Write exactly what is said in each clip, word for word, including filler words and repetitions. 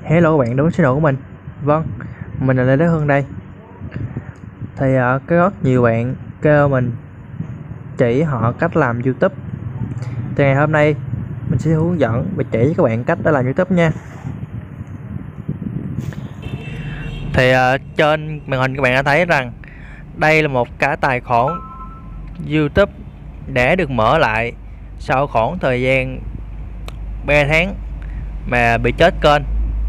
Hello các bạn đến với channel của mình. Vâng, mình là Lê Đức Hưng đây. Thì uh, có rất nhiều bạn kêu mình chỉ họ cách làm YouTube. Thì ngày hôm nay mình sẽ hướng dẫn và chỉ cho các bạn cách để làm YouTube nha. Thì uh, trên màn hình các bạn đã thấy rằng đây là một cái tài khoản YouTube để được mở lại sau khoảng thời gian ba tháng mà bị chết kênh.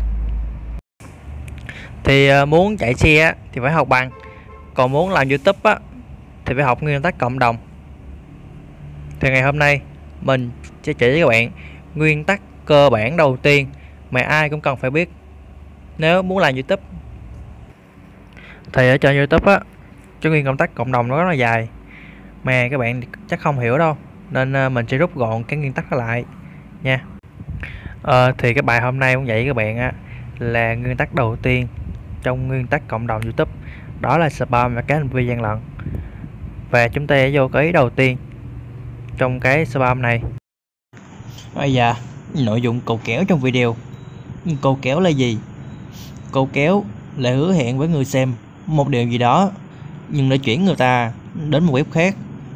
Thì uh, muốn chạy xe thì phải học bằng, còn muốn làm YouTube á, thì phải học nguyên tắc cộng đồng. Thì ngày hôm nay mình sẽ chỉ cho các bạn nguyên tắc cơ bản đầu tiên mà ai cũng cần phải biết nếu muốn làm YouTube. Thì ở trên YouTube á, cái nguyên công tắc cộng đồng nó rất là dài mà các bạn chắc không hiểu đâu, nên mình sẽ rút gọn cái nguyên tắc đó lại nha. à, Thì cái bài hôm nay cũng dạy các bạn á, là nguyên tắc đầu tiên trong nguyên tắc cộng đồng YouTube, đó là spam và các hành vi gian lận. Và chúng ta sẽ vô cái ý đầu tiên trong cái spam này. Bây giờ nội dung cầu kéo trong video. Cầu kéo là gì? Cầu kéo là hứa hẹn với người xem một điều gì đó nhưng để chuyển người ta đến một web khác.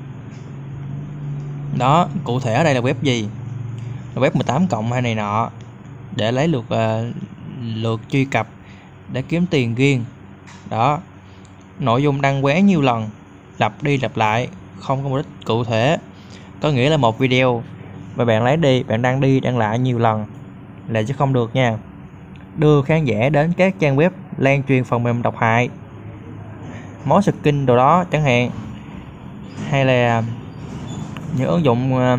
Đó, cụ thể ở đây là web gì? Là web mười tám cộng hay này nọ, để lấy lượt uh, lượt truy cập để kiếm tiền riêng. Đó, nội dung đăng quá nhiều lần, lặp đi lặp lại, không có mục đích cụ thể. Có nghĩa là một video mà bạn lấy đi, bạn đăng đi đăng lại nhiều lần là chứ không được nha. Đưa khán giả đến các trang web lan truyền phần mềm độc hại, món skin đồ đó chẳng hạn, hay là những ứng dụng uh,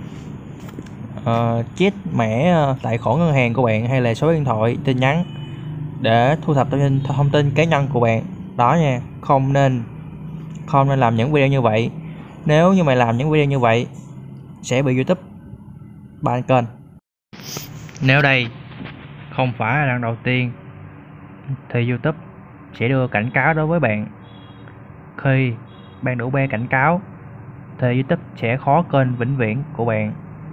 uh, cheat mã uh, tài khoản ngân hàng của bạn, hay là số điện thoại, tin nhắn để thu thập thông tin thông tin cá nhân của bạn đó nha. Không nên không nên làm những video như vậy. Nếu như mày làm những video như vậy sẽ bị YouTube ban kênh. Nếu đây không phải là lần đầu tiên thì YouTube sẽ đưa cảnh cáo đối với bạn. Khi bạn đủ ba cảnh cáo thì YouTube sẽ khóa kênh vĩnh viễn của bạn.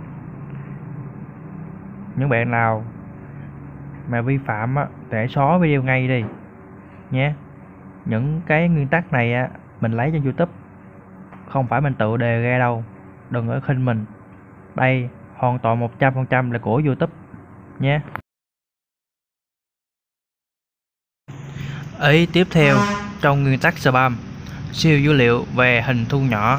Những bạn nào mà vi phạm á, để xóa video ngay đi nhé. Những cái nguyên tắc này á, mình lấy trên YouTube, không phải mình tự đề ra đâu, đừng có khinh mình. Đây hoàn toàn một trăm phần trăm là của YouTube nhé. Ý tiếp theo trong nguyên tắc spam: siêu dữ liệu về hình thu nhỏ.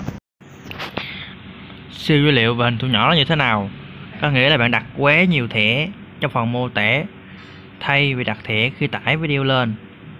Siêu dữ liệu về hình thu nhỏ là như thế nào? Có nghĩa là bạn đặt quá nhiều thẻ trong phần mô tả thay vì đặt thẻ khi tải video lên.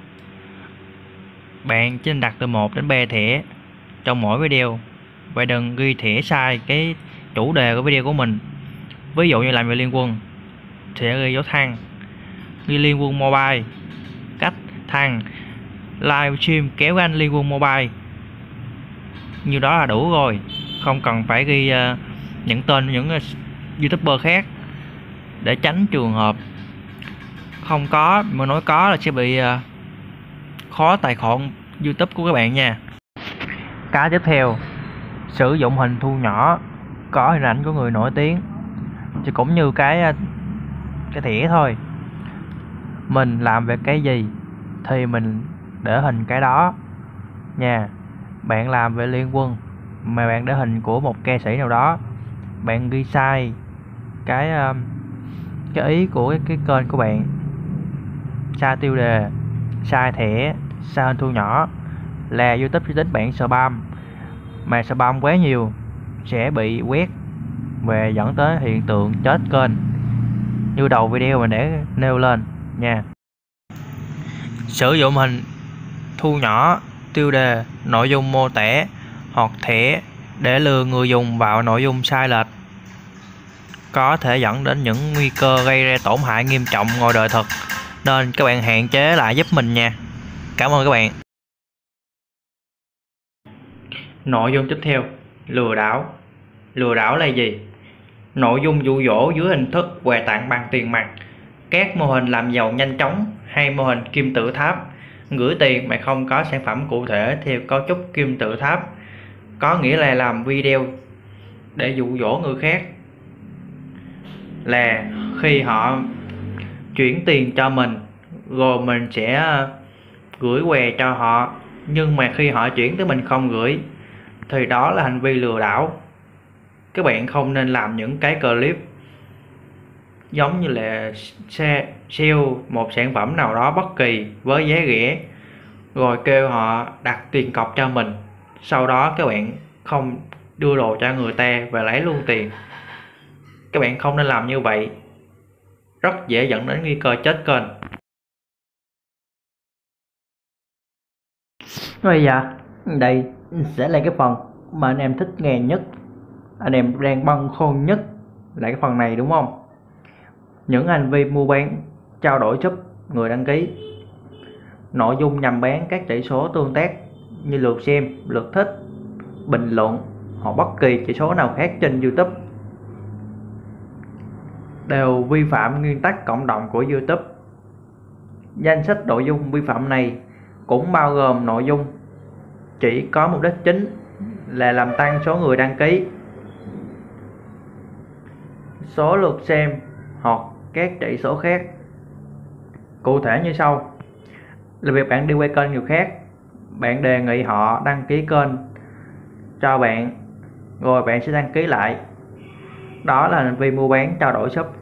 Bạn chỉ nên đặt từ một đến ba thẻ trong mỗi video. Vậy đừng ghi thẻ sai cái chủ đề của video của mình. Ví dụ như làm về Liên Quân thì ghi dấu thăng, ghi Liên Quân Mobile, cách thăng, live stream kéo anh Liên Quân Mobile. Như đó là đủ rồi, không cần phải ghi uh, những tên những uh, YouTuber khác, để tránh trường hợp không có mà nói có là sẽ bị uh, khóa tài khoản YouTube của các bạn nha. Cái tiếp theo, sử dụng hình thu nhỏ có hình ảnh của người nổi tiếng, thì cũng như cái cái thẻ thôi. Mình làm về cái gì thì mình để hình cái đó nha. Bạn làm về Liên Quân mà bạn để hình của một ca sĩ nào đó, bạn ghi sai cái cái ý của cái, cái kênh của bạn, sai tiêu đề, sai thẻ, sai hình thu nhỏ, là YouTube sẽ tính bạn spam. Mà spam quá nhiều sẽ bị quét và dẫn tới hiện tượng chết kênh như đầu video mình để nêu lên nha. Sử dụng hình thu nhỏ, tiêu đề, nội dung mô tả hoặc thẻ để lừa người dùng vào nội dung sai lệch, có thể dẫn đến những nguy cơ gây ra tổn hại nghiêm trọng ngoài đời thực, nên các bạn hạn chế lại giúp mình nha. Cảm ơn các bạn. Nội dung tiếp theo, lừa đảo. Lừa đảo là gì? Nội dung dụ dỗ dưới hình thức quà tặng bằng tiền mặt, các mô hình làm giàu nhanh chóng hay mô hình kim tự tháp, gửi tiền mà không có sản phẩm cụ thể theo cấu trúc kim tự tháp, có nghĩa là làm video để dụ dỗ người khác. Là khi họ chuyển tiền cho mình rồi mình sẽ gửi què cho họ, nhưng mà khi họ chuyển tới mình không gửi thì đó là hành vi lừa đảo. Các bạn không nên làm những cái clip giống như là sale một sản phẩm nào đó bất kỳ với giá rẻ rồi kêu họ đặt tiền cọc cho mình, sau đó các bạn không đưa đồ cho người ta và lấy luôn tiền. Các bạn không nên làm như vậy, rất dễ dẫn đến nguy cơ chết kênh. Bây giờ đây sẽ là cái phần mà anh em thích nghe nhất, anh em đang băn khoăn nhất là cái phần này đúng không? Những hành vi mua bán, trao đổi giúp người đăng ký. Nội dung nhằm bán các chỉ số tương tác như lượt xem, lượt thích, bình luận hoặc bất kỳ chỉ số nào khác trên YouTube đều vi phạm nguyên tắc cộng đồng của YouTube. Danh sách nội dung vi phạm này cũng bao gồm nội dung chỉ có mục đích chính là làm tăng số người đăng ký, số lượt xem hoặc các chỉ số khác. Cụ thể như sau là việc bạn đi quay kênh người khác, bạn đề nghị họ đăng ký kênh cho bạn rồi bạn sẽ đăng ký lại, đó là hành vi mua bán trao đổi sub.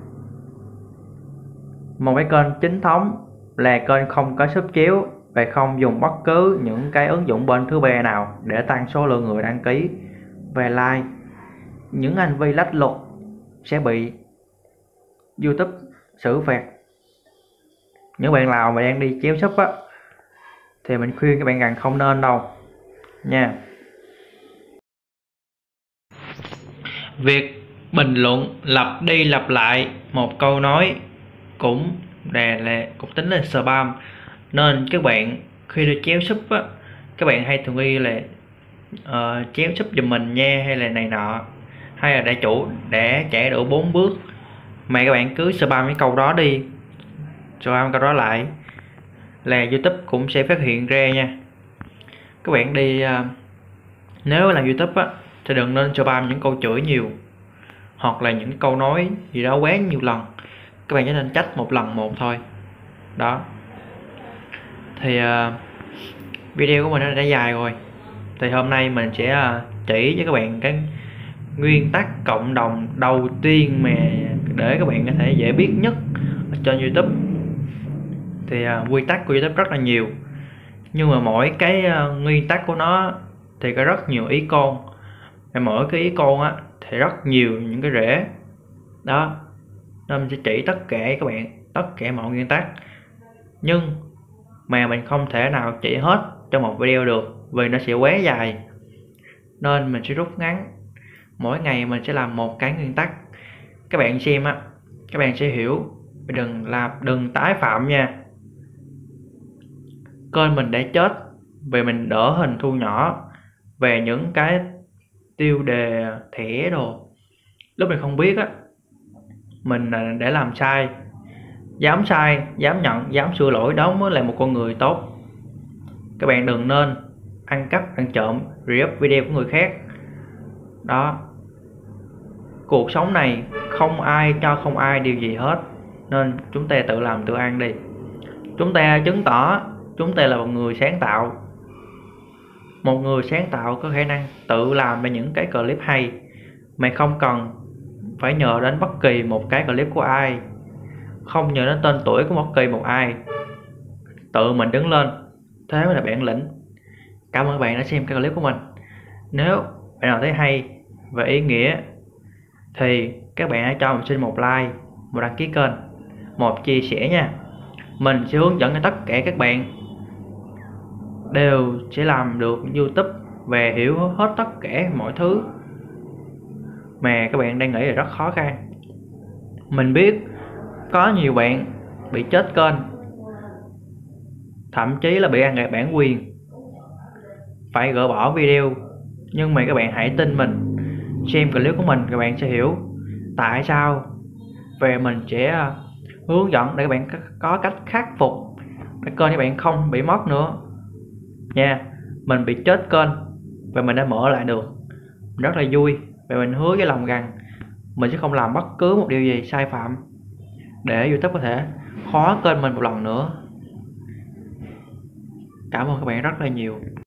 Một cái kênh chính thống là kênh không có sub chéo và không dùng bất cứ những cái ứng dụng bên thứ ba nào để tăng số lượng người đăng ký và like. Những hành vi lách luật sẽ bị YouTube xử phạt. Những bạn nào mà đang đi chéo sub á thì mình khuyên các bạn rằng không nên đâu nha. Việc bình luận lặp đi lặp lại một câu nói cũng là, là cũng tính là spam, nên các bạn khi đi chéo sub á, các bạn hay thường ghi là uh, chéo sub giùm mình nha, hay là này nọ, hay là đại chủ để chạy đủ bốn bước, mà các bạn cứ spam cái câu đó đi, spam câu đó lại là YouTube cũng sẽ phát hiện ra nha. Các bạn đi uh, nếu làm YouTube á thì đừng nên spam những câu chửi nhiều hoặc là những câu nói gì đó quá nhiều lần. Các bạn chỉ nên trách một lần một thôi. Đó. Thì uh, video của mình đã dài rồi. Thì hôm nay mình sẽ uh, chỉ cho các bạn cái nguyên tắc cộng đồng đầu tiên mà để các bạn có thể dễ biết nhất ở trên YouTube. Thì uh, quy tắc của YouTube rất là nhiều, nhưng mà mỗi cái uh, nguyên tắc của nó thì có rất nhiều ý con, và mỗi cái ý con á thì rất nhiều những cái rễ đó, nên mình sẽ chỉ tất cả các bạn tất cả mọi nguyên tắc, nhưng mà mình không thể nào chỉ hết trong một video được vì nó sẽ quá dài, nên mình sẽ rút ngắn. Mỗi ngày mình sẽ làm một cái nguyên tắc, các bạn xem á các bạn sẽ hiểu, đừng làm đừng tái phạm nha. Kênh mình đã chết vì mình đỡ hình thu nhỏ về những cái tiêu đề thẻ đồ, lúc mình không biết á, mình để làm sai, dám sai, dám nhận, dám sửa lỗi, đó mới là một con người tốt. Các bạn đừng nên ăn cắp, ăn trộm, re-up video của người khác. Đó, cuộc sống này không ai cho không ai điều gì hết, nên chúng ta tự làm tự ăn đi. Chúng ta chứng tỏ chúng ta là một người sáng tạo. Một người sáng tạo có khả năng tự làm ra những cái clip hay mà không cần phải nhờ đến bất kỳ một cái clip của ai, không nhờ đến tên tuổi của bất kỳ một ai, tự mình đứng lên, thế mới là bản lĩnh. Cảm ơn bạn đã xem cái clip của mình. Nếu bạn nào thấy hay và ý nghĩa thì các bạn hãy cho mình xin một like, một đăng ký kênh, một chia sẻ nha. Mình sẽ hướng dẫn cho tất cả các bạn đều sẽ làm được YouTube và hiểu hết tất cả mọi thứ mà các bạn đang nghĩ là rất khó khăn. Mình biết có nhiều bạn bị chết kênh, thậm chí là bị ăn gạt bản quyền, phải gỡ bỏ video. Nhưng mà các bạn hãy tin mình, xem clip của mình các bạn sẽ hiểu tại sao, về mình sẽ hướng dẫn để các bạn có cách khắc phục để kênh các bạn không bị mất nữa nha. Mình bị chết kênh và mình đã mở lại được, rất là vui, và mình hứa với lòng rằng mình sẽ không làm bất cứ một điều gì sai phạm để YouTube có thể khóa kênh mình một lần nữa. Cảm ơn các bạn rất là nhiều.